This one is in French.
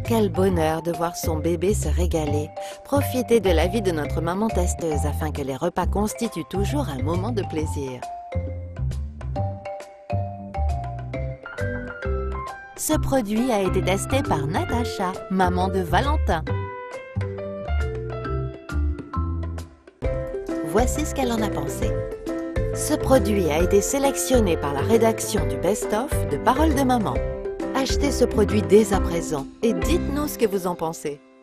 Quel bonheur de voir son bébé se régaler. Profitez de la vie de notre maman testeuse afin que les repas constituent toujours un moment de plaisir. Ce produit a été testé par Natacha, maman de Valentin. Voici ce qu'elle en a pensé. Ce produit a été sélectionné par la rédaction du Best-of de Paroles de Maman. Achetez ce produit dès à présent et dites-nous ce que vous en pensez.